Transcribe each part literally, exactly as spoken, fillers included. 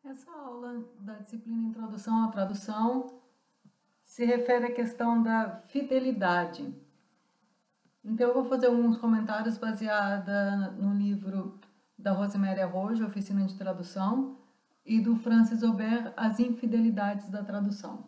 Essa aula da disciplina Introdução à Tradução se refere à questão da fidelidade. Então, eu vou fazer alguns comentários baseados no livro da Rosemary Arrojo, Oficina de Tradução, e do Francis Aubert, As Infidelidades da Tradução.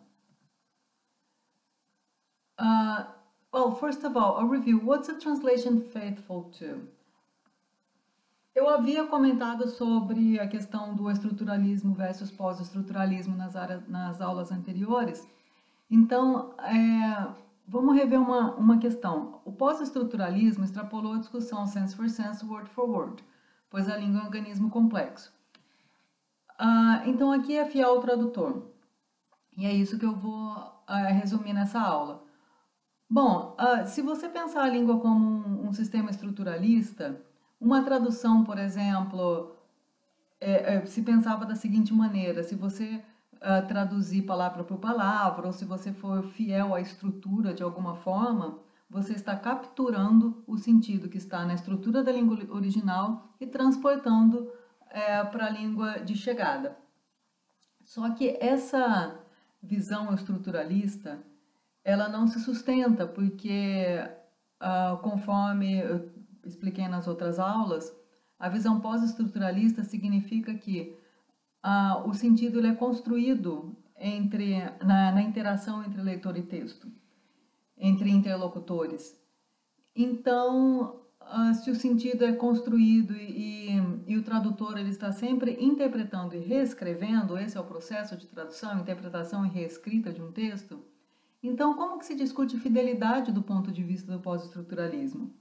Uh, well, first of all, a review. What's a translation faithful to? Eu havia comentado sobre a questão do estruturalismo versus pós-estruturalismo nas, nas aulas anteriores. Então, é, vamos rever uma, uma questão. O pós-estruturalismo extrapolou a discussão sense for sense, word for word, pois a língua é um organismo complexo. Uh, então, aqui é fiel ao tradutor. E é isso que eu vou uh, resumir nessa aula. Bom, uh, se você pensar a língua como um, um sistema estruturalista, uma tradução, por exemplo, é, é, se pensava da seguinte maneira: se você uh, traduzir palavra por palavra, ou se você for fiel à estrutura de alguma forma, você está capturando o sentido que está na estrutura da língua original e transportando é, para a língua de chegada. Só que essa visão estruturalista, ela não se sustenta, porque uh, conforme eu expliquei nas outras aulas, a visão pós-estruturalista significa que uh, o sentido ele é construído entre, na, na interação entre leitor e texto, entre interlocutores. Então, uh, se o sentido é construído e, e, e o tradutor ele está sempre interpretando e reescrevendo, esse é o processo de tradução, interpretação e reescrita de um texto, então como que se discute fidelidade do ponto de vista do pós-estruturalismo?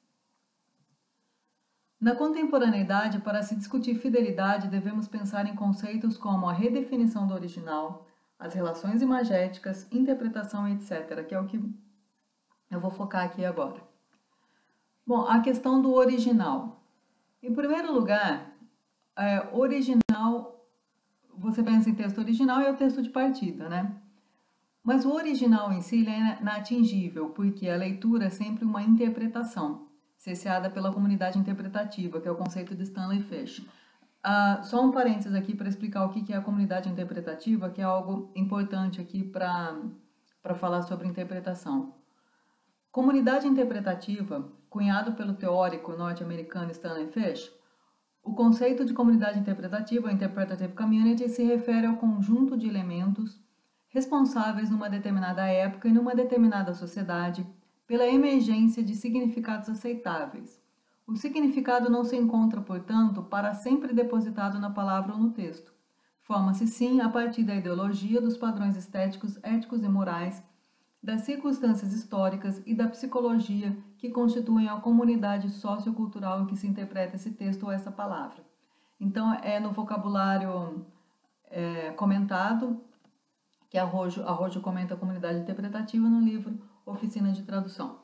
Na contemporaneidade, para se discutir fidelidade, devemos pensar em conceitos como a redefinição do original, as relações imagéticas, interpretação, etcétera, que é o que eu vou focar aqui agora. Bom, a questão do original. Em primeiro lugar, é, original, você pensa em texto original e é o texto de partida, né? Mas o original em si ele é inatingível, porque a leitura é sempre uma interpretação, cesseada pela comunidade interpretativa, que é o conceito de Stanley Fish. Uh, só um parênteses aqui para explicar o que é a comunidade interpretativa, que é algo importante aqui para falar sobre interpretação. Comunidade interpretativa, cunhado pelo teórico norte-americano Stanley Fish, o conceito de comunidade interpretativa, Interpretative Community, se refere ao conjunto de elementos responsáveis numa determinada época e numa determinada sociedade pela emergência de significados aceitáveis. O significado não se encontra, portanto, para sempre depositado na palavra ou no texto. Forma-se, sim, a partir da ideologia, dos padrões estéticos, éticos e morais, das circunstâncias históricas e da psicologia que constituem a comunidade sociocultural em que se interpreta esse texto ou essa palavra. Então, é no vocabulário é, comentado, que a Arrojo, Arrojo comenta a comunidade interpretativa no livro Oficina de Tradução.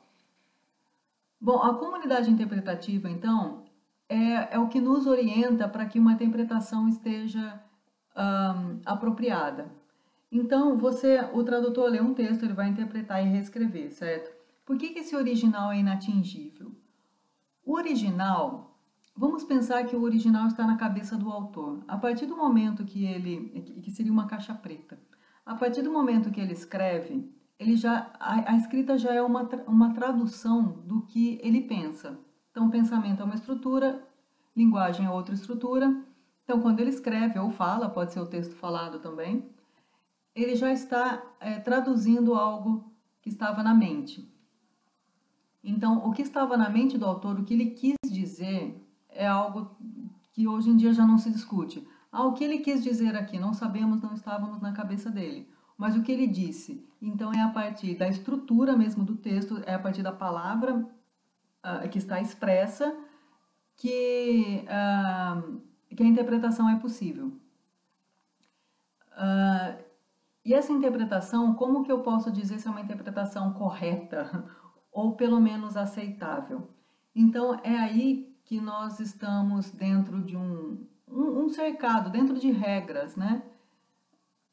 Bom, a comunidade interpretativa, então, é, é o que nos orienta para que uma interpretação esteja um, apropriada. Então, você, o tradutor lê um texto, ele vai interpretar e reescrever, certo? Por que que esse original é inatingível? O original, vamos pensar que o original está na cabeça do autor. A partir do momento que ele, que seria uma caixa preta, a partir do momento que ele escreve, ele já, a, a escrita já é uma, uma tradução do que ele pensa. Então, pensamento é uma estrutura, linguagem é outra estrutura. Então, quando ele escreve ou fala, pode ser o texto falado também, ele já está é, traduzindo algo que estava na mente. Então, o que estava na mente do autor, o que ele quis dizer, é algo que hoje em dia já não se discute. Ah, o que ele quis dizer aqui, não sabemos, não estávamos na cabeça dele. Mas o que ele disse, então é a partir da estrutura mesmo do texto, é a partir da palavra uh, que está expressa, que, uh, que a interpretação é possível. Uh, e essa interpretação, como que eu posso dizer se é uma interpretação correta, ou pelo menos aceitável? Então, é aí que nós estamos dentro de um, um, um cercado, dentro de regras, né?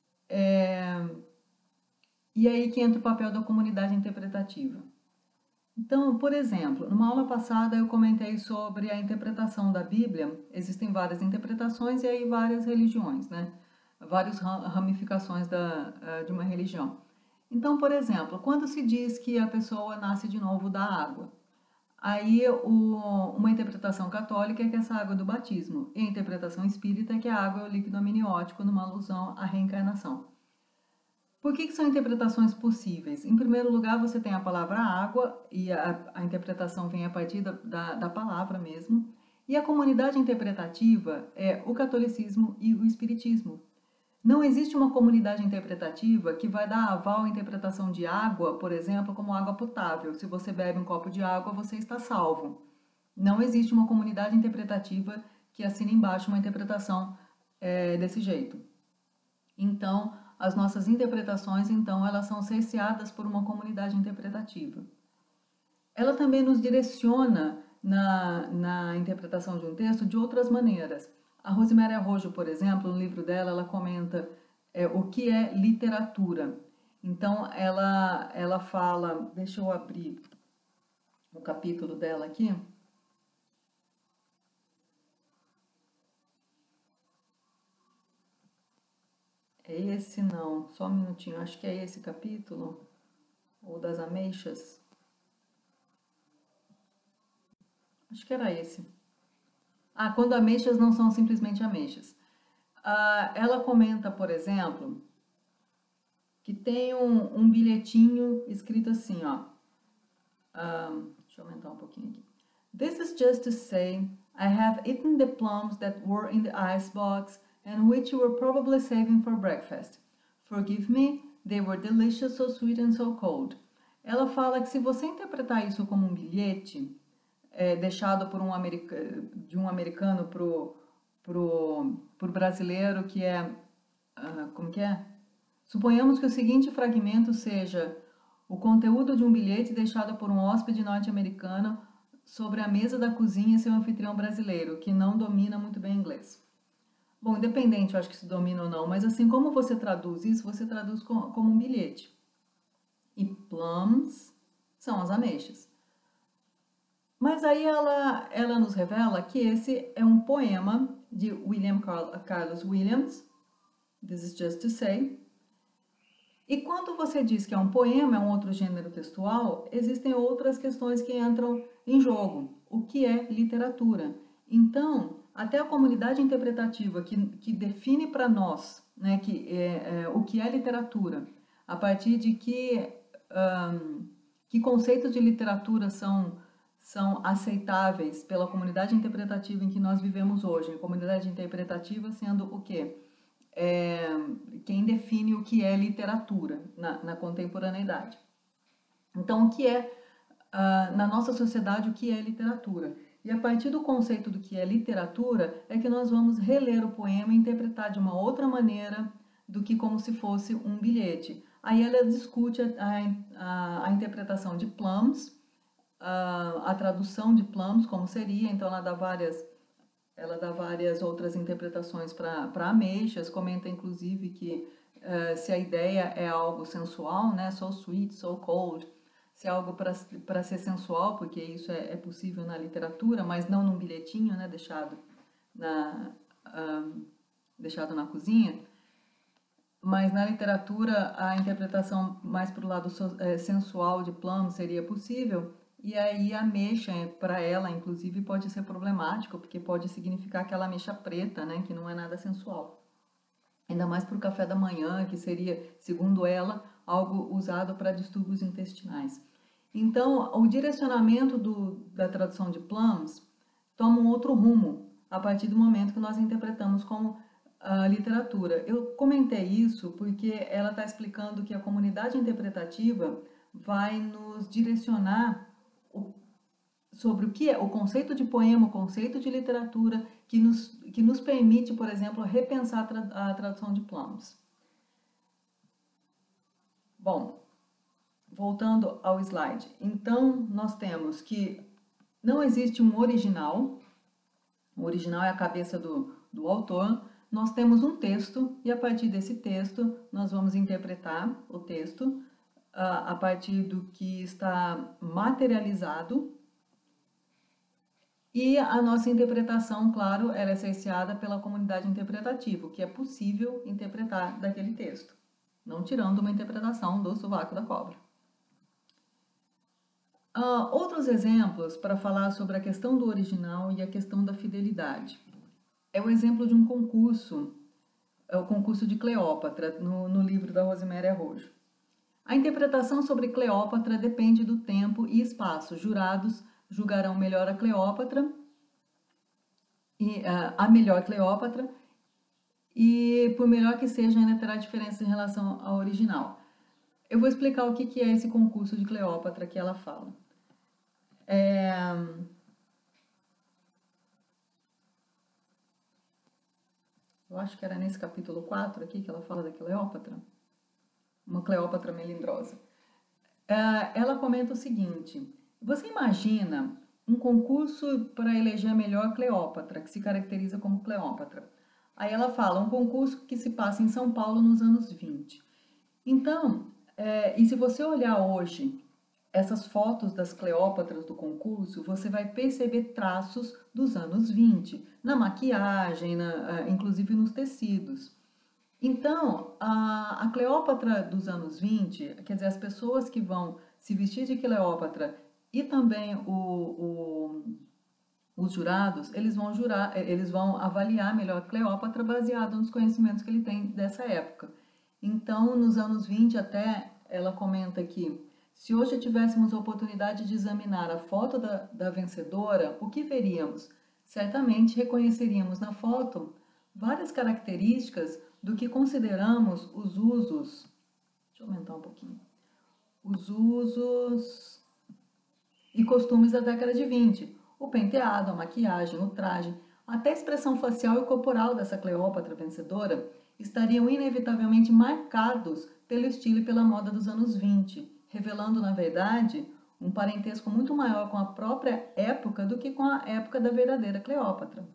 É, e aí que entra o papel da comunidade interpretativa. Então, por exemplo, numa aula passada eu comentei sobre a interpretação da Bíblia. Existem várias interpretações e aí várias religiões, né? Várias ramificações da, de uma religião. Então, por exemplo, quando se diz que a pessoa nasce de novo da água, aí o, uma interpretação católica é que essa água é do batismo, e a interpretação espírita é que a água é o líquido amniótico, numa alusão à reencarnação. Por que, que são interpretações possíveis? Em primeiro lugar, você tem a palavra água, e a, a interpretação vem a partir da, da, da palavra mesmo, e a comunidade interpretativa é o catolicismo e o espiritismo. Não existe uma comunidade interpretativa que vai dar aval à interpretação de água, por exemplo, como água potável. Se você bebe um copo de água, você está salvo. Não existe uma comunidade interpretativa que assine embaixo uma interpretação é, desse jeito. Então, as nossas interpretações, então, elas são cerceadas por uma comunidade interpretativa. Ela também nos direciona na, na interpretação de um texto de outras maneiras. A Rosemary Arrojo, por exemplo, no livro dela, ela comenta é, o que é literatura. Então, ela, ela fala, deixa eu abrir o capítulo dela aqui. É esse não, só um minutinho, acho que é esse capítulo, ou das ameixas. Acho que era esse. Ah, quando ameixas não são simplesmente ameixas. Ah, ela comenta, por exemplo, que tem um, um bilhetinho escrito assim, ó. Um, deixa eu aumentar um pouquinho aqui. This is just to say, I have eaten the plums that were in the icebox and which you were probably saving for breakfast. Forgive me, they were delicious, so sweet and so cold. Ela fala que se você interpretar isso como um bilhete, É, deixado por um america, de um americano pro, pro, pro brasileiro, que é, uh, como que é? Suponhamos que o seguinte fragmento seja o conteúdo de um bilhete deixado por um hóspede norte-americano sobre a mesa da cozinha seu anfitrião brasileiro, que não domina muito bem inglês. Bom, independente, eu acho que se domina ou não, mas assim, como você traduz isso? Você traduz como, como um bilhete. E plums são as ameixas. Mas aí ela, ela nos revela que esse é um poema de William Carlos Williams, This is Just to Say. E quando você diz que é um poema, é um outro gênero textual, existem outras questões que entram em jogo. O que é literatura? Então, até a comunidade interpretativa que, que define para nós, né, que é, é, o que é literatura, a partir de que, um, que conceitos de literatura são são aceitáveis pela comunidade interpretativa em que nós vivemos hoje. A comunidade interpretativa sendo o quê? É, quem define o que é literatura na, na contemporaneidade. Então, o que é, uh, na nossa sociedade, o que é literatura? E a partir do conceito do que é literatura, é que nós vamos reler o poema e interpretar de uma outra maneira do que como se fosse um bilhete. Aí ela discute a, a, a interpretação de Plums, a, a tradução de Plums, como seria, então ela dá várias, ela dá várias outras interpretações para ameixas, comenta inclusive que uh, se a ideia é algo sensual, né, so sweet, so cold, se é algo para ser sensual, porque isso é, é possível na literatura, mas não num bilhetinho, né, deixado na, uh, deixado na cozinha. Mas na literatura a interpretação mais para o lado so, é, sensual de Plum seria possível, e aí a ameixa, para ela, inclusive, pode ser problemático, porque pode significar aquela ameixa preta, né, que não é nada sensual. Ainda mais para o café da manhã, que seria, segundo ela, algo usado para distúrbios intestinais. Então, o direcionamento do, da tradução de Plums toma um outro rumo, a partir do momento que nós interpretamos como a literatura. Eu comentei isso porque ela está explicando que a comunidade interpretativa vai nos direcionar o, sobre o que é o conceito de poema, o conceito de literatura, que nos, que nos permite, por exemplo, repensar a, tra, a tradução de Plums. Bom, voltando ao slide. Então, nós temos que não existe um original, o original é a cabeça do, do autor. Nós temos um texto e a partir desse texto nós vamos interpretar o texto a, a partir do que está materializado, e a nossa interpretação, claro, ela é cerceada pela comunidade interpretativa, o que é possível interpretar daquele texto, não tirando uma interpretação do sovaco da cobra. Uh, outros exemplos para falar sobre a questão do original e a questão da fidelidade. É o exemplo de um concurso, é o concurso de Cleópatra, no, no livro da Rosemary Arrojo. A interpretação sobre Cleópatra depende do tempo e espaço. Jurados julgarão melhor a Cleópatra, e, uh, a melhor Cleópatra, e por melhor que seja, ainda terá diferença em relação ao original. Eu vou explicar o que, que é esse concurso de Cleópatra que ela fala. É... Eu acho que era nesse capítulo quatro aqui que ela fala da Cleópatra, uma Cleópatra melindrosa. É, ela comenta o seguinte: você imagina um concurso para eleger a melhor Cleópatra, que se caracteriza como Cleópatra. Aí ela fala, um concurso que se passa em São Paulo nos anos vinte. Então, é, e se você olhar hoje essas fotos das Cleópatras do concurso, você vai perceber traços dos anos vinte, na maquiagem, na, inclusive nos tecidos. Então, a, a Cleópatra dos anos vinte, quer dizer, as pessoas que vão se vestir de Cleópatra e também o, o, os jurados, eles vão, jurar, eles vão avaliar melhor Cleópatra baseado nos conhecimentos que ele tem dessa época. Então, nos anos vinte até, ela comenta que se hoje tivéssemos a oportunidade de examinar a foto da, da vencedora, o que veríamos? Certamente reconheceríamos na foto várias características do que consideramos os usos, deixa eu aumentar um pouquinho, os usos e costumes da década de vinte. O penteado, a maquiagem, o traje, até a expressão facial e corporal dessa Cleópatra vencedora estariam inevitavelmente marcados pelo estilo e pela moda dos anos vinte, revelando, na verdade, um parentesco muito maior com a própria época do que com a época da verdadeira Cleópatra.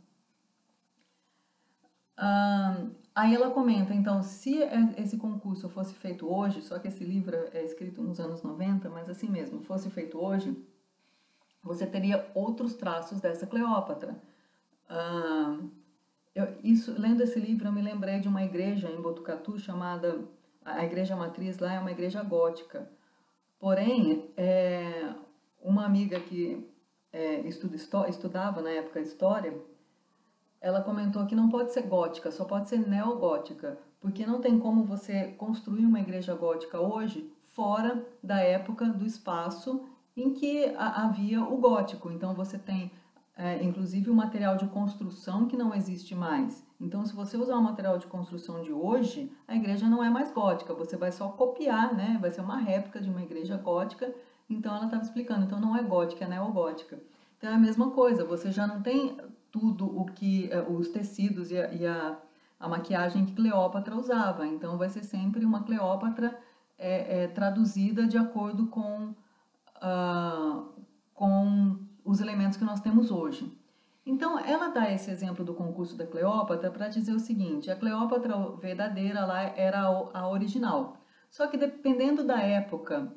Ah, aí ela comenta, então, se esse concurso fosse feito hoje, só que esse livro é escrito nos anos noventa, mas assim mesmo, fosse feito hoje, você teria outros traços dessa Cleópatra. Ah, eu, isso, lendo esse livro, eu me lembrei de uma igreja em Botucatu chamada, a igreja matriz lá é uma igreja gótica. Porém, é, uma amiga que é, estuda, estudava na época história, ela comentou que não pode ser gótica, só pode ser neogótica, porque não tem como você construir uma igreja gótica hoje fora da época do espaço em que havia o gótico. Então você tem, é, inclusive, o material de construção que não existe mais. Então, se você usar o material de construção de hoje, a igreja não é mais gótica, você vai só copiar, né? Vai ser uma réplica de uma igreja gótica. Então, ela estava explicando, então não é gótica, é neogótica. Então, é a mesma coisa, você já não tem tudo o que, os tecidos e a, e a, a maquiagem que Cleópatra usava. Então, vai ser sempre uma Cleópatra é, é, traduzida de acordo com, uh, com os elementos que nós temos hoje. Então, ela dá esse exemplo do concurso da Cleópatra para dizer o seguinte, a Cleópatra verdadeira lá era a original. Só que dependendo da época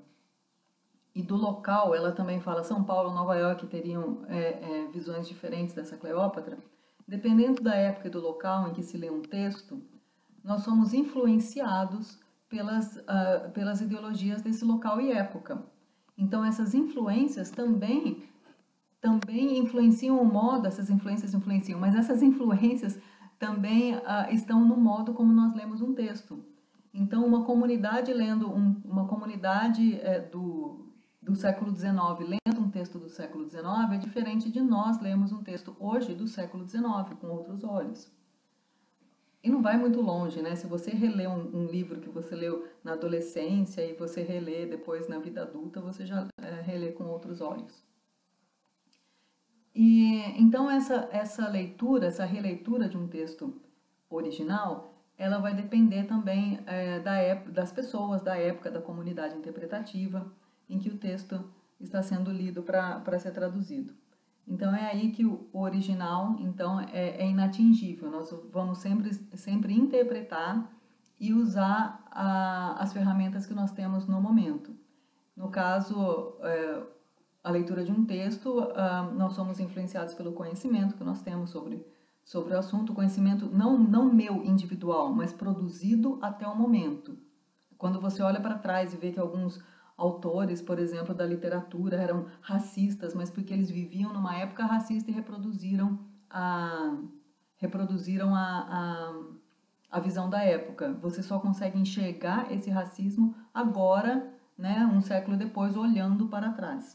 e do local, ela também fala São Paulo, Nova York teriam é, é, visões diferentes dessa Cleópatra. Dependendo da época e do local em que se lê um texto, nós somos influenciados pelas, uh, pelas ideologias desse local e época. Então, essas influências também... também influenciam o modo, essas influências influenciam, mas essas influências também uh, estão no modo como nós lemos um texto. Então, uma comunidade lendo, um, uma comunidade é, do, do século dezenove lendo um texto do século dezenove é diferente de nós lermos um texto hoje do século dezenove, com outros olhos. E não vai muito longe, né? Se você relê um, um livro que você leu na adolescência e você relê depois na vida adulta, você já é, relê com outros olhos. E então essa, essa leitura, essa releitura de um texto original, ela vai depender também é, da época, das pessoas, da época, da comunidade interpretativa em que o texto está sendo lido para ser traduzido. Então é aí que o original então, é, é inatingível, nós vamos sempre, sempre interpretar e usar a, as ferramentas que nós temos no momento. No caso, é, a leitura de um texto, uh, nós somos influenciados pelo conhecimento que nós temos sobre, sobre o assunto, conhecimento não, não meu individual, mas produzido até o momento. Quando você olha para trás e vê que alguns autores, por exemplo, da literatura eram racistas, mas porque eles viviam numa época racista e reproduziram a, reproduziram a, a, a visão da época. Você só consegue enxergar esse racismo agora, né, um século depois, olhando para trás.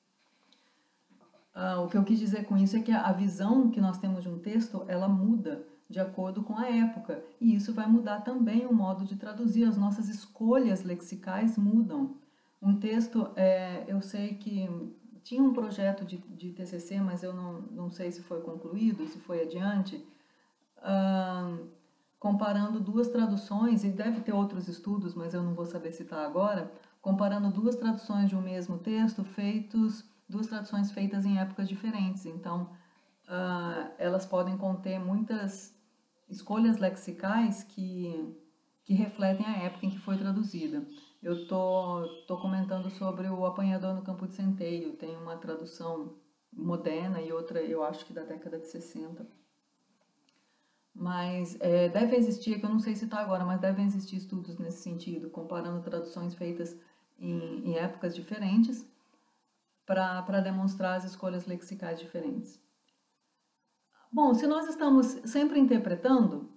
Uh, o que eu quis dizer com isso é que a visão que nós temos de um texto, ela muda de acordo com a época, e isso vai mudar também o modo de traduzir, as nossas escolhas lexicais mudam. Um texto, é, eu sei que tinha um projeto de, de T C C, mas eu não, não sei se foi concluído, se foi adiante, uh, comparando duas traduções, e deve ter outros estudos, mas eu não vou saber citar agora, comparando duas traduções de um mesmo texto, feitos, duas traduções feitas em épocas diferentes. Então, uh, elas podem conter muitas escolhas lexicais que, que refletem a época em que foi traduzida. Eu tô, tô comentando sobre o Apanhador no Campo de Centeio, tem uma tradução moderna e outra, eu acho que da década de sessenta. Mas é, deve existir, que eu não sei citar agora, mas devem existir estudos nesse sentido, comparando traduções feitas em, em épocas diferentes para demonstrar as escolhas lexicais diferentes. Bom, se nós estamos sempre interpretando,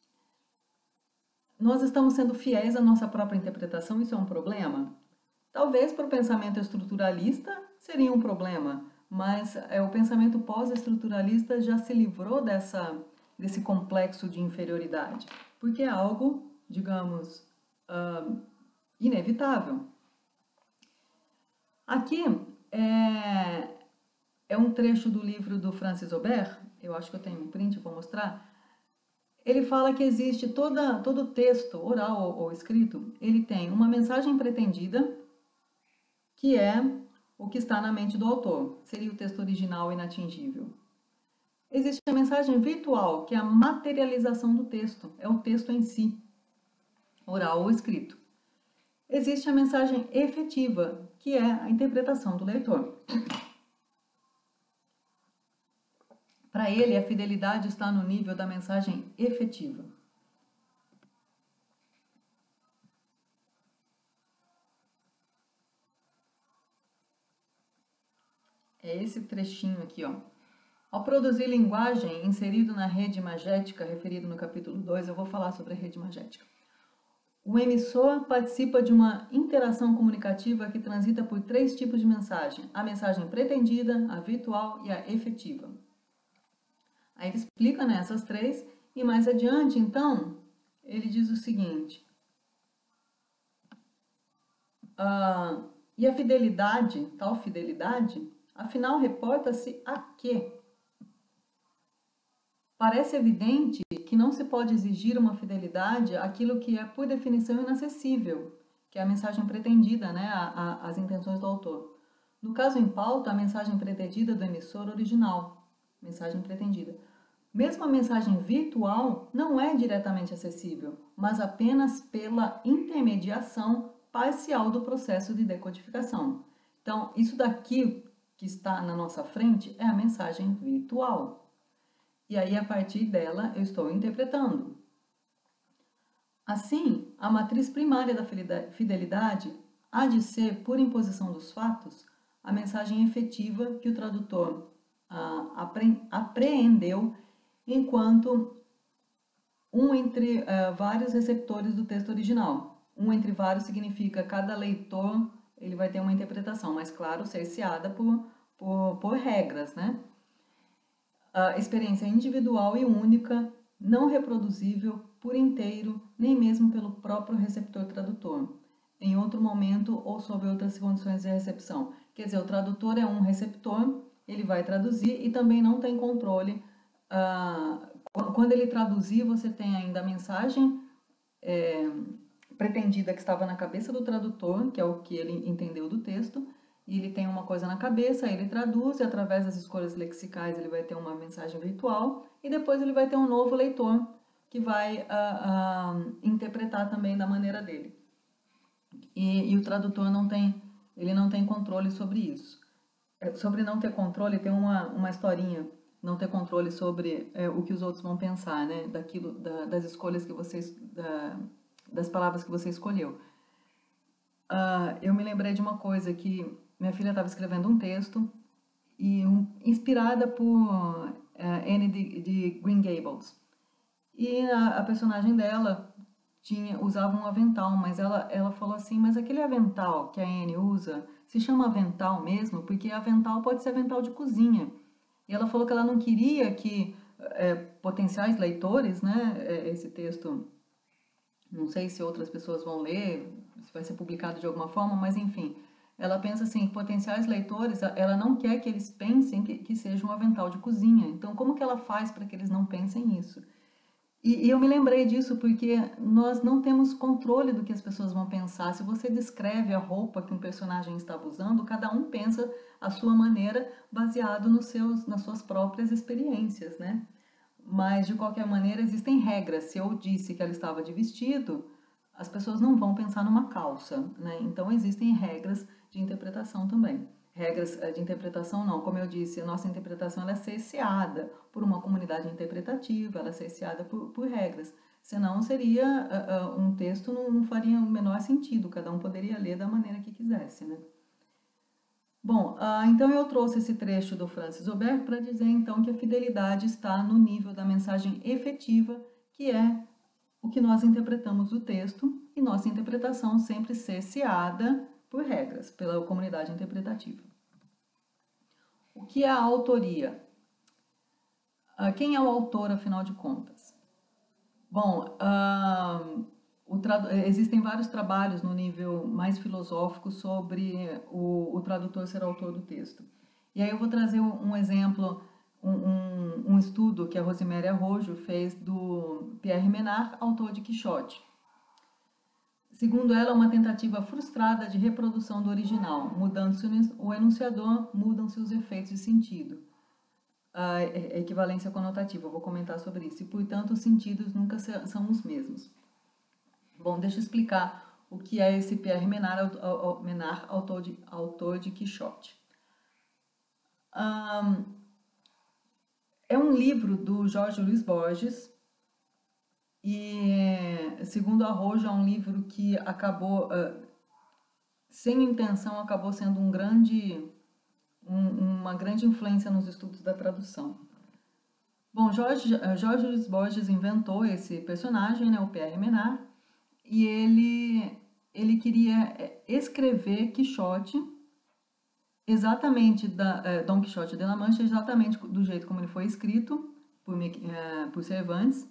nós estamos sendo fiéis à nossa própria interpretação, isso é um problema? Talvez para o pensamento estruturalista seria um problema, mas é, o pensamento pós-estruturalista já se livrou dessa, desse complexo de inferioridade, porque é algo, digamos, uh, inevitável. Aqui é, é um trecho do livro do Francis Aubert, eu acho que eu tenho um print, vou mostrar. Ele fala que existe toda, todo texto, oral ou, ou escrito, ele tem uma mensagem pretendida, que é o que está na mente do autor, seria o texto original inatingível. Existe a mensagem virtual, que é a materialização do texto, é o texto em si, oral ou escrito. Existe a mensagem efetiva, que é a interpretação do leitor. Para ele, a fidelidade está no nível da mensagem efetiva. É esse trechinho aqui, ó. Ao produzir linguagem inserido na rede imagética, referido no capítulo dois, eu vou falar sobre a rede imagética. O emissor participa de uma interação comunicativa que transita por três tipos de mensagem: a mensagem pretendida, a virtual e a efetiva. Aí ele explica nessas três, e mais adiante, então, ele diz o seguinte: uh, e a fidelidade, tal fidelidade, afinal reporta-se a quê? Parece evidente que não se pode exigir uma fidelidade àquilo que é, por definição, inacessível, que é a mensagem pretendida, né, a, a, as intenções do autor. No caso em pauta, a mensagem pretendida do emissor original, mensagem pretendida. Mesmo a mensagem virtual não é diretamente acessível, mas apenas pela intermediação parcial do processo de decodificação. Então, isso daqui que está na nossa frente é a mensagem virtual. E aí, a partir dela, eu estou interpretando. Assim, a matriz primária da fidelidade há de ser, por imposição dos fatos, a mensagem efetiva que o tradutor ah, apre apreendeu enquanto um entre uh, vários receptores do texto original. Um entre vários significa cada leitor ele vai ter uma interpretação, mas claro, cerceada por, por, por regras, né? A experiência individual e única, não reproduzível por inteiro, nem mesmo pelo próprio receptor tradutor, em outro momento ou sob outras condições de recepção. Quer dizer, o tradutor é um receptor, ele vai traduzir e também não tem controle. Uh, quando ele traduzir, você tem ainda a mensagem é, pretendida que estava na cabeça do tradutor, que é o que ele entendeu do texto, e ele tem uma coisa na cabeça, aí ele traduz, e através das escolhas lexicais ele vai ter uma mensagem virtual, e depois ele vai ter um novo leitor, que vai uh, uh, interpretar também da maneira dele. E, e o tradutor não tem, ele não tem controle sobre isso. É, sobre não ter controle, tem uma, uma historinha, não ter controle sobre é, o que os outros vão pensar, né? Daquilo, da, das escolhas que você, da, das palavras que você escolheu. Uh, eu me lembrei de uma coisa que minha filha estava escrevendo um texto e um, inspirada por uh, Anne de, de Green Gables. E a, a personagem dela tinha, usava um avental, mas ela, ela falou assim, mas aquele avental que a Anne usa se chama avental mesmo, porque avental pode ser avental de cozinha. E ela falou que ela não queria que é, potenciais leitores, né, esse texto, não sei se outras pessoas vão ler, se vai ser publicado de alguma forma, mas enfim, ela pensa assim, que potenciais leitores, ela não quer que eles pensem que, que seja um avental de cozinha. Então, como que ela faz para que eles não pensem isso? E, e eu me lembrei disso porque nós não temos controle do que as pessoas vão pensar. Se você descreve a roupa que um personagem estava usando, cada um pensa a sua maneira baseado nos seus, nas suas próprias experiências, né? Mas, de qualquer maneira, existem regras. Se eu disse que ela estava de vestido, as pessoas não vão pensar numa calça, né? Então, existem regras de interpretação também. Regras de interpretação não, como eu disse, a nossa interpretação ela é cerceada por uma comunidade interpretativa, ela é cerceada por, por regras. Senão, seria uh, uh, um texto, não, não faria o menor sentido, cada um poderia ler da maneira que quisesse, né? Bom, uh, então eu trouxe esse trecho do Francis Huber para dizer então que a fidelidade está no nível da mensagem efetiva, que é o que nós interpretamos do texto, e nossa interpretação sempre cerceada por regras, pela comunidade interpretativa. O que é a autoria? Uh, quem é o autor, afinal de contas? Bom, uh, existem vários trabalhos no nível mais filosófico sobre o, o tradutor ser autor do texto. E aí eu vou trazer um, um exemplo, um, um, um estudo que a Rosemary Arrojo fez do Pierre Menard, autor de Quixote. Segundo ela, é uma tentativa frustrada de reprodução do original. Mudando-se o enunciador, mudam-se os efeitos de sentido. A equivalência conotativa, eu vou comentar sobre isso. E, portanto, os sentidos nunca são os mesmos. Bom, deixa eu explicar o que é esse Pierre Menard, Menard autor, de, autor de Quixote. Um, é um livro do Jorge Luiz Borges e, segundo Arrojo, é um livro que acabou, uh, sem intenção, acabou sendo um grande, um, uma grande influência nos estudos da tradução. Bom, Jorge, Jorge Luiz Borges inventou esse personagem, né, o Pierre Menard, e ele, ele queria escrever Quixote exatamente, da, eh, Dom Quixote de la Mancha, exatamente do jeito como ele foi escrito por, eh, por Cervantes.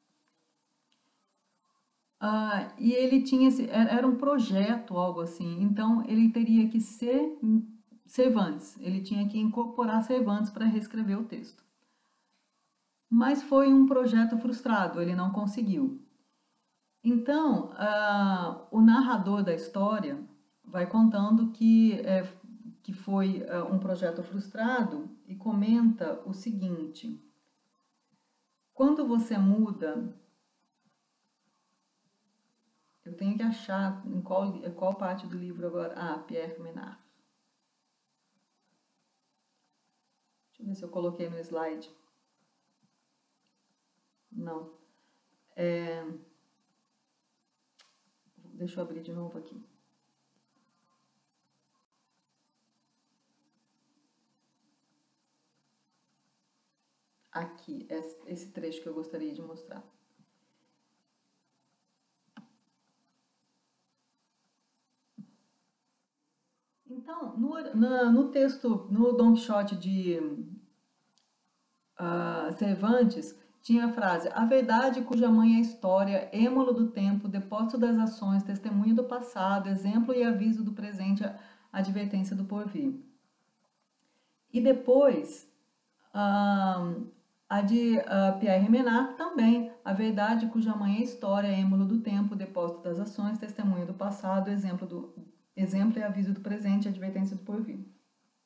Uh, e ele tinha, esse, era um projeto, algo assim, então ele teria que ser Cervantes, ele tinha que incorporar Cervantes para reescrever o texto. Mas foi um projeto frustrado, ele não conseguiu. Então, uh, o narrador da história vai contando que, é, que foi uh, um projeto frustrado e comenta o seguinte: quando você muda, eu tenho que achar em qual, qual parte do livro agora. Ah, Pierre Menard. Deixa eu ver se eu coloquei no slide. Não. É... Deixa eu abrir de novo aqui. Aqui, esse trecho que eu gostaria de mostrar. Então, no, no, no texto, no Dom Quixote de uh, Cervantes, tinha a frase: a verdade cuja mãe é a história, êmulo do tempo, depósito das ações, testemunho do passado, exemplo e aviso do presente, advertência do porvir. E depois, uh, a de uh, Pierre Menard também, a verdade cuja mãe é a história, êmulo do tempo, depósito das ações, testemunho do passado, exemplo, do, exemplo e aviso do presente, advertência do porvir.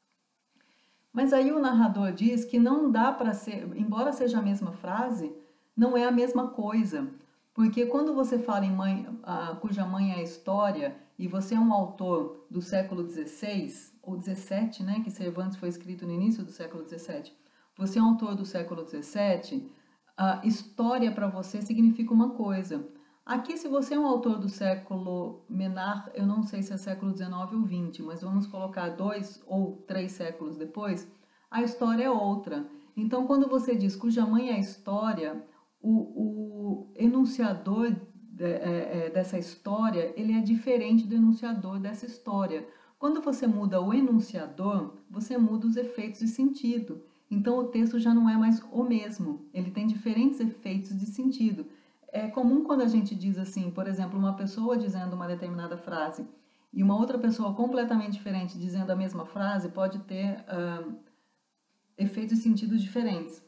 Mas aí o narrador diz que não dá para ser, embora seja a mesma frase, não é a mesma coisa. Porque quando você fala em mãe, a, cuja mãe é a história, e você é um autor do século dezesseis, ou dezessete, né, que Cervantes foi escrito no início do século dezessete, você é um autor do século dezessete, a história para você significa uma coisa. Aqui, se você é um autor do século Menard, eu não sei se é século dezenove ou vinte, mas vamos colocar dois ou três séculos depois, a história é outra. Então, quando você diz cuja mãe é a história, o, o enunciador de, é, é, dessa história, ele é diferente do enunciador dessa história. Quando você muda o enunciador, você muda os efeitos de sentido. Então, o texto já não é mais o mesmo, ele tem diferentes efeitos de sentido. É comum quando a gente diz assim, por exemplo, uma pessoa dizendo uma determinada frase e uma outra pessoa completamente diferente dizendo a mesma frase, pode ter uh, efeitos e sentidos diferentes.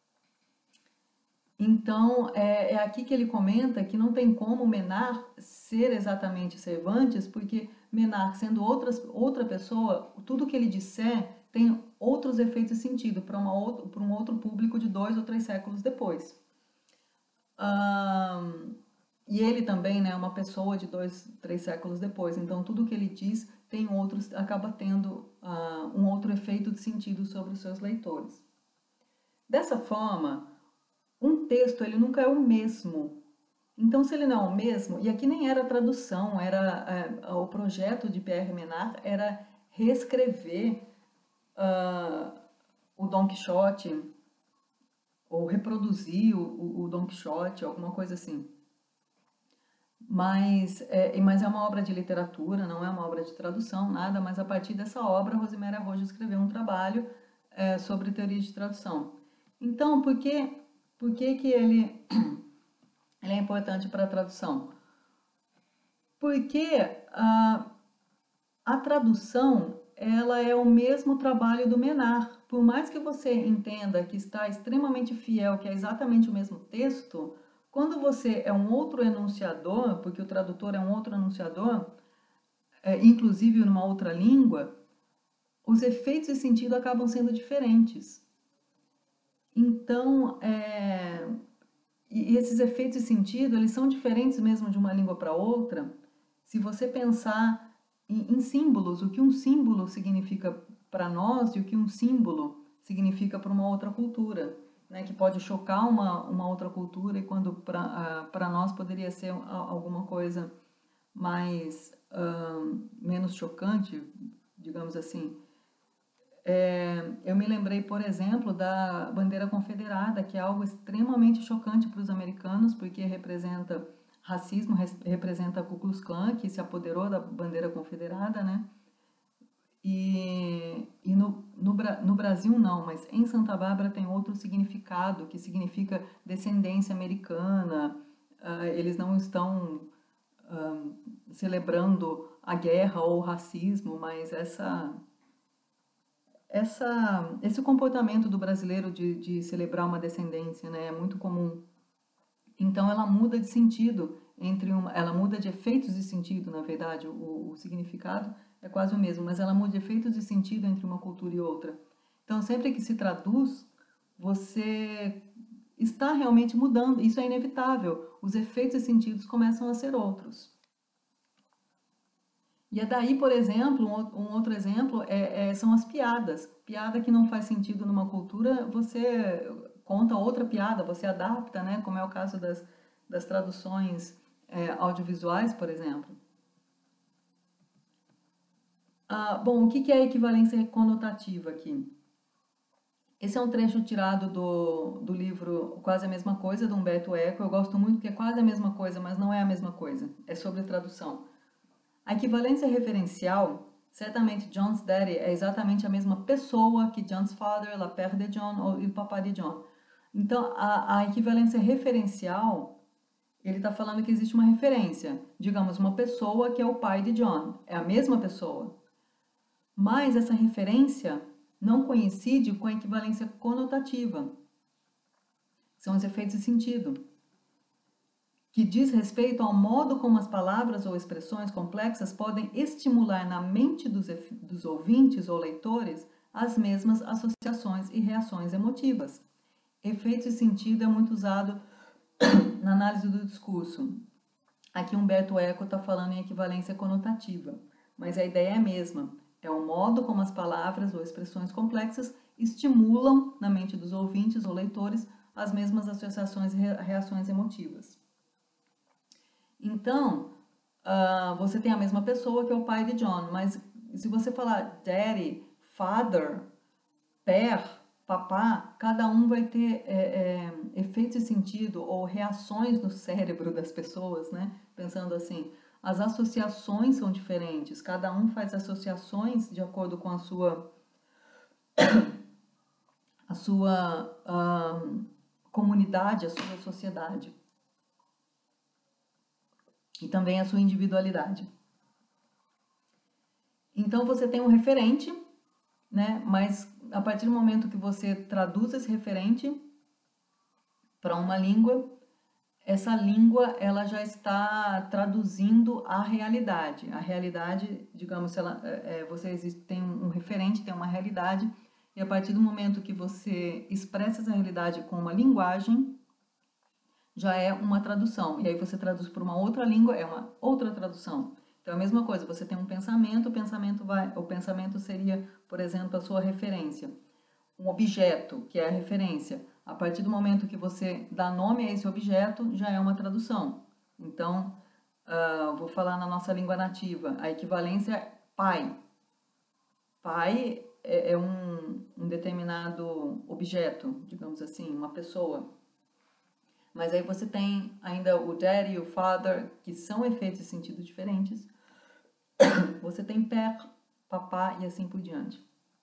Então, é, é aqui que ele comenta que não tem como Menard ser exatamente Cervantes, porque Menard, sendo outras, outra pessoa, tudo que ele disser tem outros efeitos e sentido para um outro público de dois ou três séculos depois. Um, e ele também, né, é uma pessoa de dois, três séculos depois. Então, tudo que ele diz tem outros, acaba tendo uh, um outro efeito de sentido sobre os seus leitores. Dessa forma, um texto ele nunca é o mesmo. Então, se ele não é o mesmo, e aqui nem era tradução, era é, o projeto de Pierre Menard era reescrever uh, o Don Quixote, ou reproduzir o, o Don Quixote, alguma coisa assim. Mas é, mas é uma obra de literatura, não é uma obra de tradução, nada, mas a partir dessa obra, Rosemary Arrojo escreveu um trabalho é, sobre teoria de tradução. Então, por que, por que, que ele, ele é importante para a tradução? Porque a, a tradução ela é o mesmo trabalho do Menard. Por mais que você entenda que está extremamente fiel, que é exatamente o mesmo texto, quando você é um outro enunciador, porque o tradutor é um outro enunciador, é, inclusive numa outra língua, os efeitos e sentido acabam sendo diferentes. Então, é, e esses efeitos e sentido, eles são diferentes mesmo de uma língua para outra. Se você pensar em, em símbolos, o que um símbolo significa para nós e o que um símbolo significa para uma outra cultura, né, que pode chocar uma, uma outra cultura e quando para uh, nós poderia ser alguma coisa mais uh, menos chocante, digamos assim. É, eu me lembrei, por exemplo, da bandeira confederada, que é algo extremamente chocante para os americanos, porque representa racismo, representa a Ku Klux Klan, que se apoderou da bandeira confederada, né? E, e no, no, no Brasil não, mas em Santa Bárbara tem outro significado, que significa descendência americana. Uh, eles não estão uh, celebrando a guerra ou o racismo, mas essa, essa, esse comportamento do brasileiro de, de celebrar uma descendência, né, é muito comum. Então ela muda de sentido, entre uma, ela muda de efeitos de sentido, na verdade, o, o significado é quase o mesmo, mas ela muda de efeitos de sentido entre uma cultura e outra. Então, sempre que se traduz, você está realmente mudando, isso é inevitável, os efeitos e sentidos começam a ser outros. E é daí, por exemplo, um outro exemplo é, é, são as piadas. Piada que não faz sentido numa cultura, você conta outra piada, você adapta, né? Como é o caso das, das traduções é, audiovisuais, por exemplo. Ah, bom, o que é a equivalência conotativa aqui? Esse é um trecho tirado do, do livro Quase a Mesma Coisa, do Humberto Eco. Eu gosto muito porque é quase a mesma coisa, mas não é a mesma coisa. É sobre tradução. A equivalência referencial, certamente John's daddy é exatamente a mesma pessoa que John's father, la père de John ou o papá de John. Então, a, a equivalência referencial, ele está falando que existe uma referência. Digamos, uma pessoa que é o pai de John. É a mesma pessoa. Mas essa referência não coincide com a equivalência conotativa. São os efeitos de sentido, que diz respeito ao modo como as palavras ou expressões complexas podem estimular na mente dos, dos ouvintes ou leitores as mesmas associações e reações emotivas. efeito e sentido é muito usado na análise do discurso. Aqui Humberto Eco está falando em equivalência conotativa, mas a ideia é a mesma. É o modo como as palavras ou expressões complexas estimulam na mente dos ouvintes ou leitores as mesmas associações e reações emotivas. Então, uh, você tem a mesma pessoa que é o pai de John, mas se você falar daddy, father, père, papá, cada um vai ter é, é, efeitos de sentido ou reações no cérebro das pessoas, né? Pensando assim, as associações são diferentes, cada um faz associações de acordo com a sua, a sua uh, comunidade, a sua sociedade. E também a sua individualidade. Então você tem um referente, né? Mas a partir do momento que você traduz esse referente para uma língua, essa língua ela já está traduzindo a realidade. A realidade, digamos, ela, é, você existe, tem um referente, tem uma realidade, e a partir do momento que você expressa essa realidade com uma linguagem, já é uma tradução. E aí você traduz para uma outra língua, é uma outra tradução. Então é a mesma coisa, você tem um pensamento, o pensamento vai, o pensamento seria, por exemplo, a sua referência. Um objeto, que é a referência. A partir do momento que você dá nome a esse objeto, já é uma tradução. Então, uh, vou falar na nossa língua nativa, a equivalência é pai. Pai é, é um, um determinado objeto, digamos assim, uma pessoa. Mas aí você tem ainda o daddy e o father, que são efeitos de sentido diferentes. Você tem père, papá e assim por diante.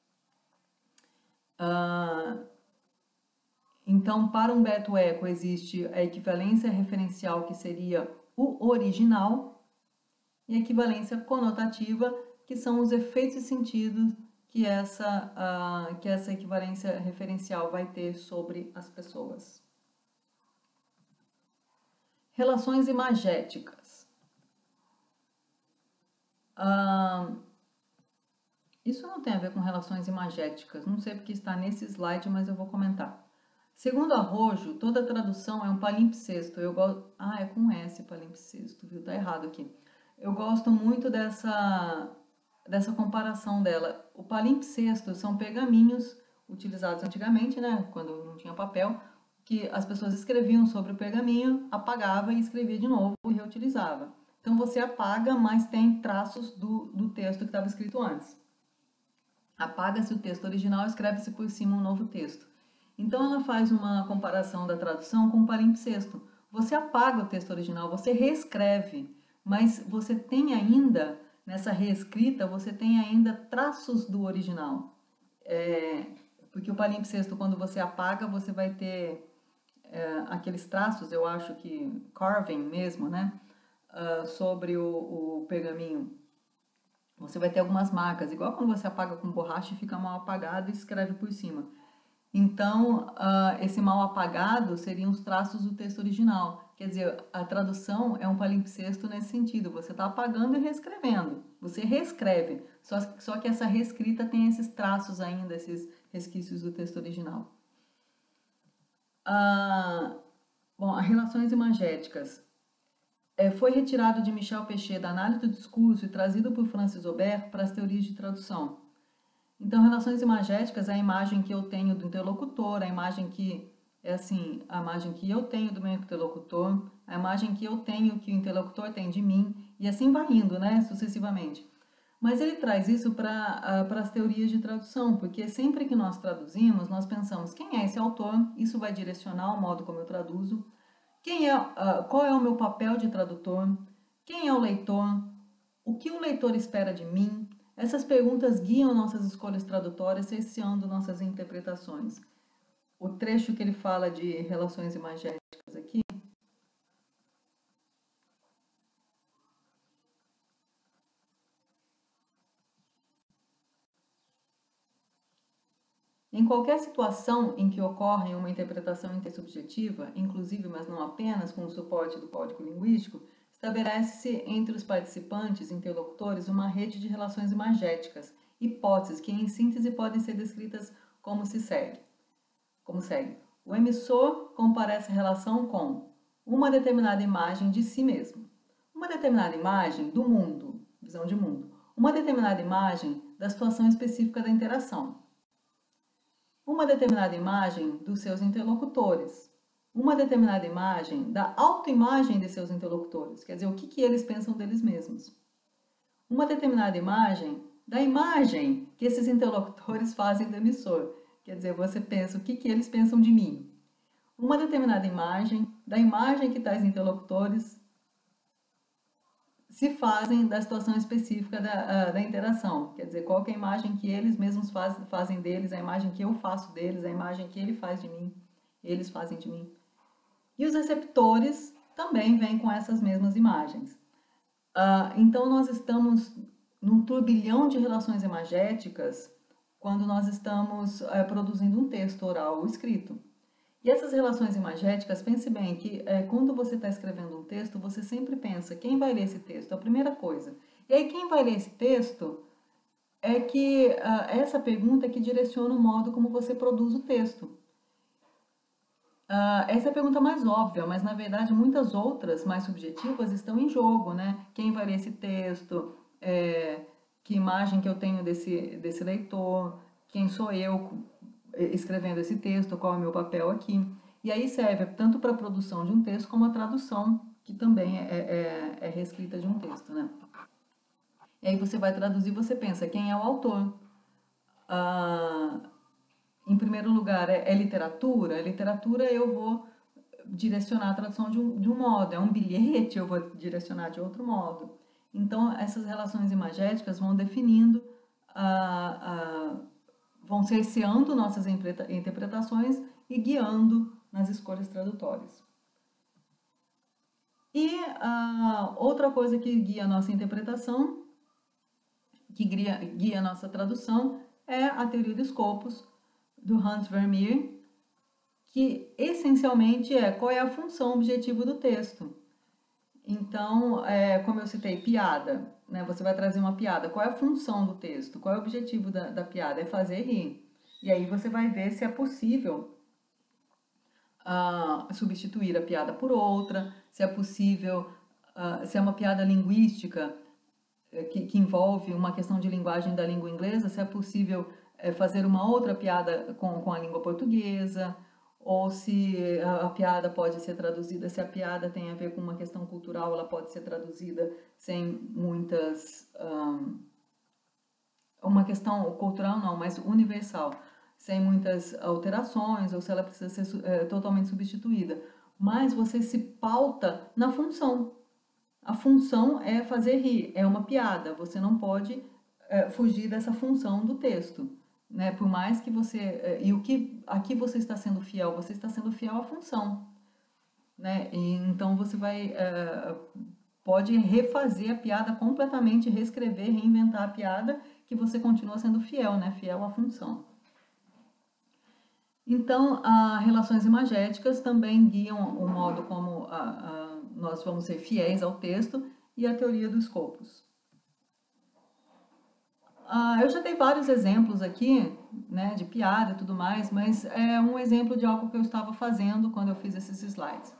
Uh, então, para Humberto Eco existe a equivalência referencial, que seria o original, e a equivalência conotativa, que são os efeitos de sentido que essa, uh, que essa equivalência referencial vai ter sobre as pessoas. Relações imagéticas. Uh, isso não tem a ver com relações imagéticas, não sei porque está nesse slide, mas eu vou comentar. Segundo Arrojo, toda tradução é um palimpsesto. Eu gosto... Ah, é com S, palimpsesto, viu? Tá errado aqui. Eu gosto muito dessa, dessa comparação dela. O palimpsesto são pergaminhos utilizados antigamente, né? Quando não tinha papel, que as pessoas escreviam sobre o pergaminho, apagava e escrevia de novo e reutilizava. Então você apaga, mas tem traços do, do texto que estava escrito antes. Apaga-se o texto original, escreve-se por cima um novo texto. Então ela faz uma comparação da tradução com o palimpsesto. Você apaga o texto original, você reescreve, mas você tem ainda, nessa reescrita, você tem ainda traços do original. É, porque o palimpsesto, quando você apaga, você vai ter é, aqueles traços, eu acho que carving mesmo, né? Uh, sobre o, o pergaminho. Você vai ter algumas marcas, igual quando você apaga com borracha e fica mal apagado e escreve por cima. Então, uh, esse mal apagado seriam os traços do texto original. Quer dizer, a tradução é um palimpsesto nesse sentido. Você está apagando e reescrevendo. Você reescreve, só, só que essa reescrita tem esses traços ainda, esses resquícios do texto original. Uh, bom, as relações imagéticas. É, foi retirado de Michel Pechet da análise do discurso e trazido por Francis Aubert para as teorias de tradução. Então, relações imagéticas é a imagem que eu tenho do interlocutor, a imagem que é assim, a imagem que eu tenho do meu interlocutor, a imagem que eu tenho que o interlocutor tem de mim, e assim vai indo, né, sucessivamente. Mas ele traz isso para uh, para as teorias de tradução, porque sempre que nós traduzimos, nós pensamos quem é esse autor, isso vai direcionar o modo como eu traduzo. Quem é, uh, qual é o meu papel de tradutor? Quem é o leitor? O que o leitor espera de mim? Essas perguntas guiam nossas escolhas tradutórias, cerceando nossas interpretações. O trecho que ele fala de relações imagéticas aqui. Em qualquer situação em que ocorre uma interpretação intersubjetiva, inclusive, mas não apenas, com o suporte do código linguístico, estabelece-se entre os participantes, interlocutores, uma rede de relações imagéticas, hipóteses que, em síntese, podem ser descritas como se segue. Como segue. O emissor comparece a relação com uma determinada imagem de si mesmo, uma determinada imagem do mundo, visão de mundo, uma determinada imagem da situação específica da interação, uma determinada imagem dos seus interlocutores, uma determinada imagem da autoimagem de seus interlocutores, quer dizer, o que, que eles pensam deles mesmos, uma determinada imagem da imagem que esses interlocutores fazem do emissor, quer dizer, você pensa o que, que eles pensam de mim, uma determinada imagem da imagem que tais interlocutores se fazem da situação específica da, da interação, quer dizer, qual que é a imagem que eles mesmos faz, fazem deles, a imagem que eu faço deles, a imagem que ele faz de mim, eles fazem de mim. E os receptores também vêm com essas mesmas imagens. Uh, então, nós estamos num turbilhão de relações imagéticas quando nós estamos uh, produzindo um texto oral ou escrito. E essas relações imagéticas, pense bem que é, quando você está escrevendo um texto, você sempre pensa, quem vai ler esse texto? É a primeira coisa. E aí, quem vai ler esse texto é que uh, essa pergunta é que direciona o modo como você produz o texto. Uh, essa é a pergunta mais óbvia, mas na verdade muitas outras mais subjetivas estão em jogo, né? Quem vai ler esse texto? É, que imagem que eu tenho desse, desse leitor? Quem sou eu escrevendo esse texto, qual é o meu papel aqui. E aí serve tanto para a produção de um texto como a tradução, que também é, é, é reescrita de um texto, né? E aí você vai traduzir, você pensa, quem é o autor? Ah, em primeiro lugar, é, é literatura? É literatura, eu vou direcionar a tradução de um, de um modo. É um bilhete, eu vou direcionar de outro modo. Então, essas relações imagéticas vão definindo a... a vão cerceando nossas interpretações e guiando nas escolhas tradutórias. E a outra coisa que guia a nossa interpretação, que guia, guia a nossa tradução, é a teoria dos escopos, do Hans Vermeer, que essencialmente é qual é a função objetiva do texto. Então, é, como eu citei, piada, né? Você vai trazer uma piada. Qual é a função do texto? Qual é o objetivo da, da piada? É fazer rir. E aí você vai ver se é possível uh, substituir a piada por outra, se é possível, uh, se é uma piada linguística que, que envolve uma questão de linguagem da língua inglesa, se é possível é, fazer uma outra piada com, com a língua portuguesa, ou se a, a piada pode ser traduzida, se a piada tem a ver com uma questão cultural, ela pode ser traduzida sem muitas... Um, uma questão cultural não, mas universal, sem muitas alterações, ou se ela precisa ser é, totalmente substituída. Mas você se pauta na função. A função é fazer rir, é uma piada. Você não pode é, fugir dessa função do texto, né? Por mais que você... É, e o que aqui você está sendo fiel? Você está sendo fiel à função, né? E, então você vai... É, pode refazer a piada completamente, reescrever, reinventar a piada, que você continua sendo fiel, né? Fiel à função. Então, as relações imagéticas também guiam o modo como a, a, nós vamos ser fiéis ao texto e a teoria dos escopos. Ah, eu já dei vários exemplos aqui, né, de piada e tudo mais, mas é um exemplo de algo que eu estava fazendo quando eu fiz esses slides.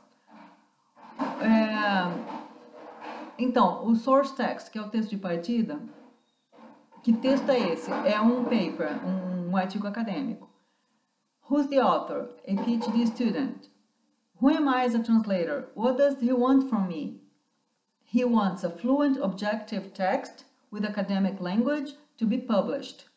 É, então, o source text, que é o texto de partida, que texto é esse? É um paper, um, um artigo acadêmico. Who's the author? A PhD student. Who am I as a translator? What does he want from me? He wants a fluent, objective text with academic language to be published.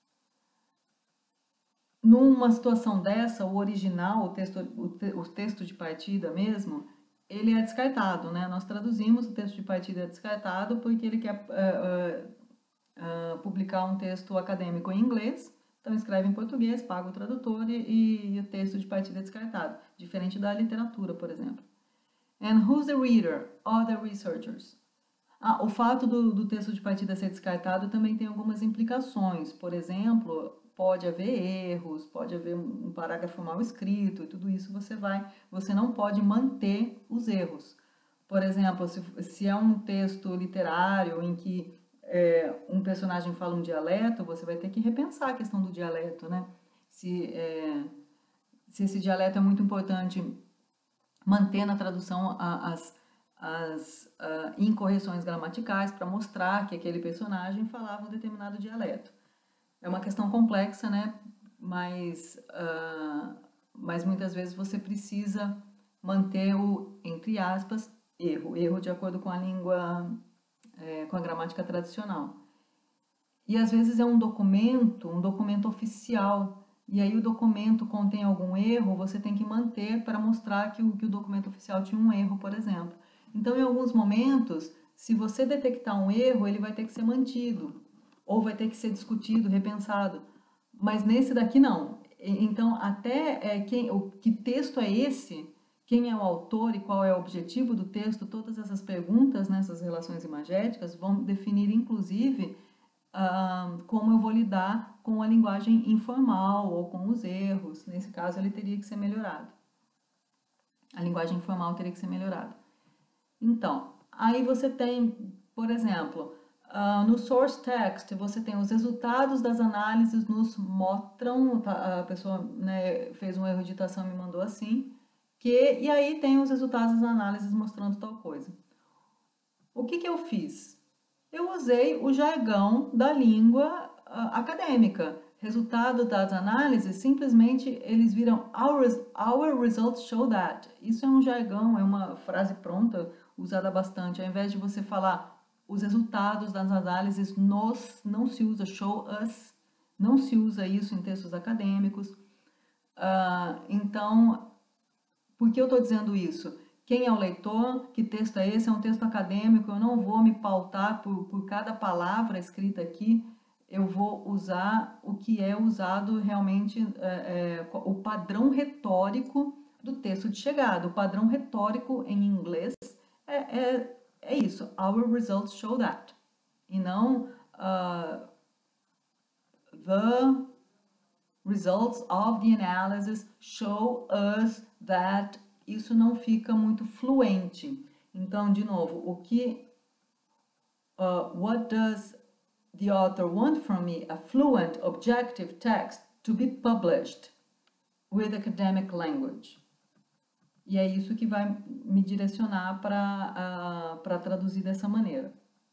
Numa situação dessa, o original, o texto, o, te, o texto de partida mesmo, ele é descartado, né? Nós traduzimos o texto de partida é descartado porque ele quer uh, uh, uh, publicar um texto acadêmico em inglês. Então, escreve em português, paga o tradutor e, e o texto de partida é descartado, diferente da literatura, por exemplo. And who's the reader? Other researchers. Ah, o fato do, do texto de partida ser descartado também tem algumas implicações. Por exemplo, pode haver erros, pode haver um, um parágrafo mal escrito e tudo isso você vai, você não pode manter os erros. Por exemplo, se, se é um texto literário em que É, um personagem fala um dialeto, você vai ter que repensar a questão do dialeto, né? Se, é, se esse dialeto é muito importante manter na tradução as, as uh, incorreções gramaticais para mostrar que aquele personagem falava um determinado dialeto. É uma questão complexa, né? Mas, uh, mas muitas vezes você precisa manter o, entre aspas, erro, erro de acordo com a língua, é, com a gramática tradicional. E às vezes é um documento, um documento oficial, e aí o documento contém algum erro, você tem que manter para mostrar que o, que o documento oficial tinha um erro, por exemplo. Então, em alguns momentos, se você detectar um erro, ele vai ter que ser mantido, ou vai ter que ser discutido, repensado. Mas nesse daqui não. Então, até é, quem, o, que texto é esse, quem é o autor e qual é o objetivo do texto, todas essas perguntas, né, essas relações imagéticas, vão definir, inclusive, Uh, como eu vou lidar com a linguagem informal ou com os erros. Nesse caso, ele teria que ser melhorado. A linguagem informal teria que ser melhorada. Então, aí você tem, por exemplo, uh, no source text, você tem os resultados das análises nos mostram, a pessoa, né, fez um erro de digitação e me mandou assim, que, e aí tem os resultados das análises mostrando tal coisa. O que que eu fiz? Eu usei o jargão da língua uh, acadêmica. Resultado das análises, simplesmente eles viram our, our results show that. Isso é um jargão, é uma frase pronta, usada bastante. Ao invés de você falar os resultados das análises, nos, não se usa show us, não se usa isso em textos acadêmicos. Uh, então, por que eu estou dizendo isso? Quem é o leitor? Que texto é esse? É um texto acadêmico, eu não vou me pautar por, por cada palavra escrita aqui, eu vou usar o que é usado realmente, é, é, o padrão retórico do texto de chegada. O padrão retórico em inglês é, é, é isso, our results show that. E não uh, the results of the analysis show us that. Isso não fica muito fluente. Então, de novo, o que uh, what does the author want from me? A fluent, objective text to be published with academic language. E é isso que vai me direcionar para uh, para traduzir dessa maneira.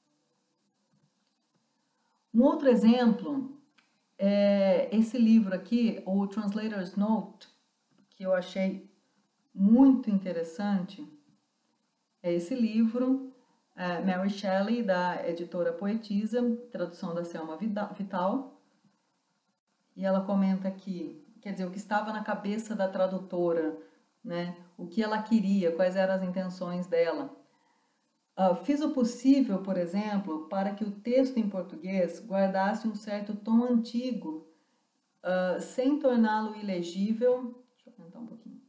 Um outro exemplo é esse livro aqui, o Translator's Note, que eu achei muito interessante. É esse livro, é, Mary Shelley, da editora Poetisa, tradução da Selma Vital. E ela comenta aqui, quer dizer, o que estava na cabeça da tradutora, né? O que ela queria, quais eram as intenções dela. Uh, fiz o possível, por exemplo, para que o texto em português guardasse um certo tom antigo, uh, sem torná-lo ilegível. Deixa eu aumentar um pouquinho.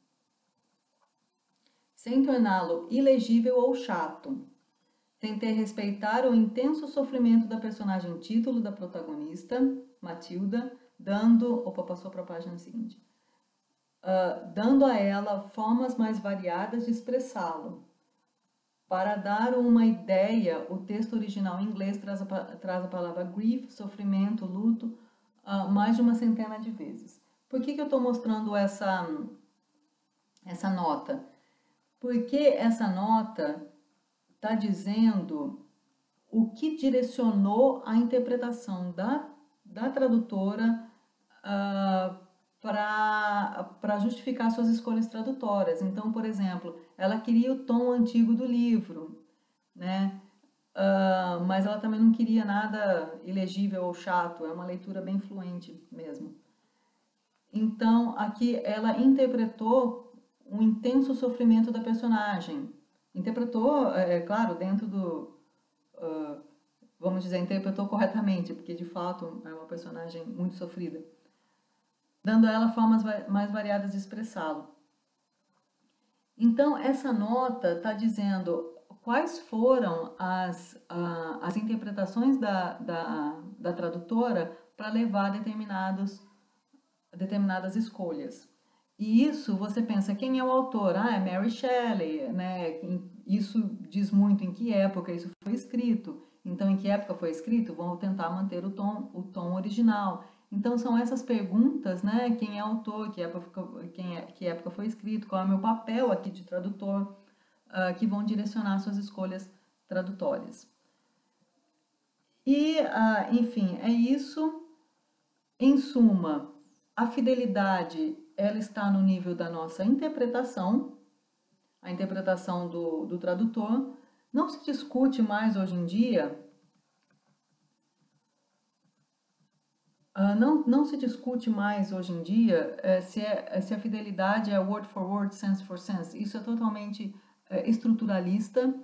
Sem torná-lo ilegível ou chato. Tentei respeitar o intenso sofrimento da personagem título da protagonista, Matilda, dando... Opa, passou para a página seguinte. Uh, dando a ela formas mais variadas de expressá-lo. Para dar uma ideia, o texto original em inglês traz a, traz a palavra grief, sofrimento, luto, uh, mais de uma centena de vezes. Por que que eu estou mostrando essa, essa nota? Porque essa nota está dizendo o que direcionou a interpretação da, da tradutora uh, para justificar suas escolhas tradutórias. Então, por exemplo, ela queria o tom antigo do livro, né? Uh, mas ela também não queria nada ilegível ou chato, é uma leitura bem fluente mesmo. Então, aqui ela interpretou um intenso sofrimento da personagem. Interpretou, é claro, dentro do... Uh, vamos dizer, interpretou corretamente, porque de fato é uma personagem muito sofrida. Dando a ela formas mais variadas de expressá-lo. Então, essa nota está dizendo quais foram as, uh, as interpretações da, da, da tradutora para levar determinados, determinadas escolhas. E isso, você pensa, quem é o autor? Ah, é Mary Shelley, né? Isso diz muito em que época isso foi escrito. Então, em que época foi escrito? Vamos tentar manter o tom, o tom original. Então, são essas perguntas, né? Quem é autor, que época, quem é, que época foi escrito, qual é o meu papel aqui de tradutor, uh, que vão direcionar suas escolhas tradutórias. E, uh, enfim, é isso. Em suma, a fidelidade, ela está no nível da nossa interpretação, a interpretação do, do tradutor. Não se discute mais hoje em dia, uh, não, não se discute mais hoje em dia uh, se, é, se a fidelidade é word for word, sense for sense. Isso é totalmente uh, estruturalista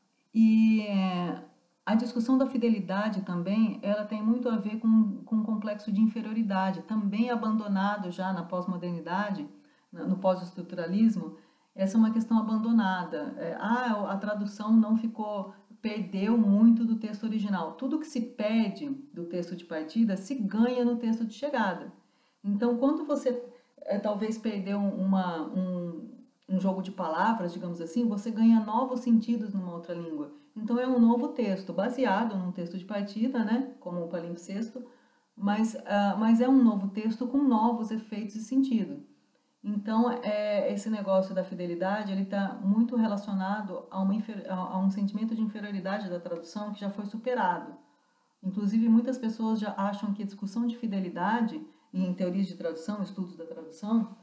e uh, a discussão da fidelidade também, ela tem muito a ver com, com o complexo de inferioridade, também abandonado já na pós-modernidade, no pós-estruturalismo. Essa é uma questão abandonada. É, ah, a tradução não ficou, perdeu muito do texto original. Tudo que se perde do texto de partida se ganha no texto de chegada. Então, quando você é, talvez perdeu uma, um, um jogo de palavras, digamos assim, você ganha novos sentidos numa outra língua. Então, é um novo texto, baseado num texto de partida, né, como o palimpsesto, mas, uh, mas é um novo texto com novos efeitos e sentido. Então, é, esse negócio da fidelidade, ele está muito relacionado a, uma, a um sentimento de inferioridade da tradução que já foi superado. Inclusive, muitas pessoas já acham que a discussão de fidelidade, em teorias de tradução, estudos da tradução,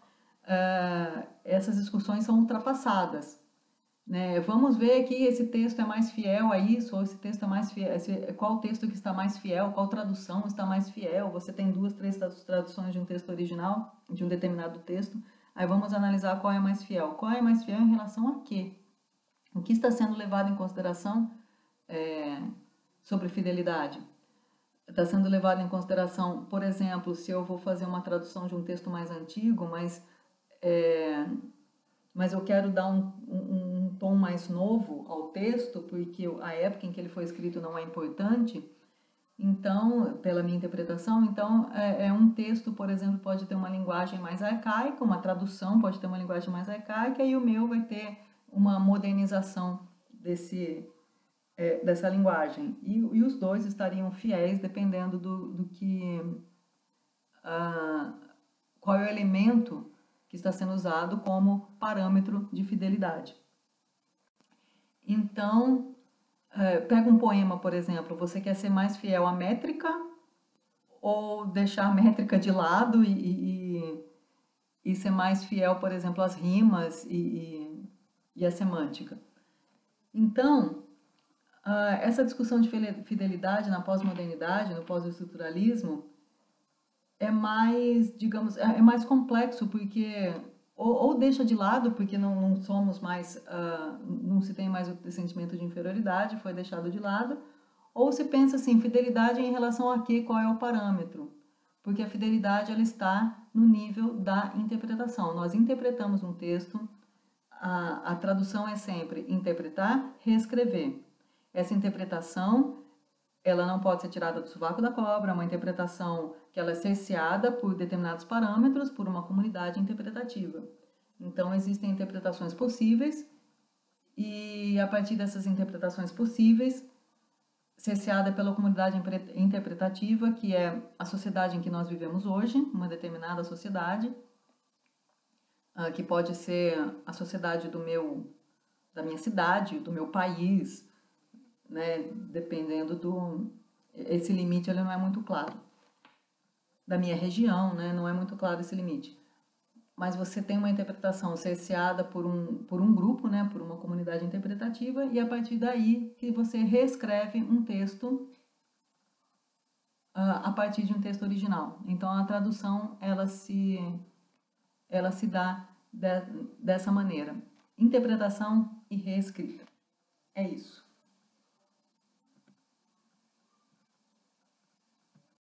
uh, essas discussões são ultrapassadas. Né? Vamos ver que esse texto é mais fiel a isso, ou esse texto é mais fiel, esse, qual texto que está mais fiel, qual tradução está mais fiel. Você tem duas, três traduções de um texto original, de um determinado texto, aí vamos analisar qual é mais fiel. Qual é mais fiel em relação a quê? O que está sendo levado em consideração é, sobre fidelidade? Está sendo levado em consideração, por exemplo, se eu vou fazer uma tradução de um texto mais antigo, mas... É, mas eu quero dar um, um, um tom mais novo ao texto, porque a época em que ele foi escrito não é importante, então, pela minha interpretação, então é, é um texto, por exemplo, pode ter uma linguagem mais arcaica, uma tradução pode ter uma linguagem mais arcaica, e o meu vai ter uma modernização desse, é, dessa linguagem. E, e os dois estariam fiéis, dependendo do, do que... Uh, qual é o elemento que está sendo usado como parâmetro de fidelidade. Então, é, pega um poema, por exemplo, você quer ser mais fiel à métrica ou deixar a métrica de lado e, e, e ser mais fiel, por exemplo, às rimas e, e, e à semântica. Então, uh, essa discussão de fidelidade na pós-modernidade, no pós-estruturalismo, é mais, digamos, é mais complexo, porque ou, ou deixa de lado, porque não, não somos mais, uh, não se tem mais o sentimento de inferioridade, foi deixado de lado, ou se pensa assim, fidelidade em relação a quê, qual é o parâmetro? Porque a fidelidade, ela está no nível da interpretação. Nós interpretamos um texto, a, a tradução é sempre interpretar, reescrever. Essa interpretação, ela não pode ser tirada do sovaco da cobra, é uma interpretação que ela é cerceada por determinados parâmetros, por uma comunidade interpretativa. Então, existem interpretações possíveis, e a partir dessas interpretações possíveis, cerceada pela comunidade interpretativa, que é a sociedade em que nós vivemos hoje, uma determinada sociedade, que pode ser a sociedade do meu, da minha cidade, do meu país, né, dependendo do... Esse limite ele não é muito claro. Da minha região, né, não é muito claro esse limite. Mas você tem uma interpretação cerceada por um, por um grupo, né, por uma comunidade interpretativa, e a partir daí que você reescreve um texto uh, a partir de um texto original. Então, a tradução, ela se, ela se dá de, dessa maneira. Interpretação e reescrita. É isso.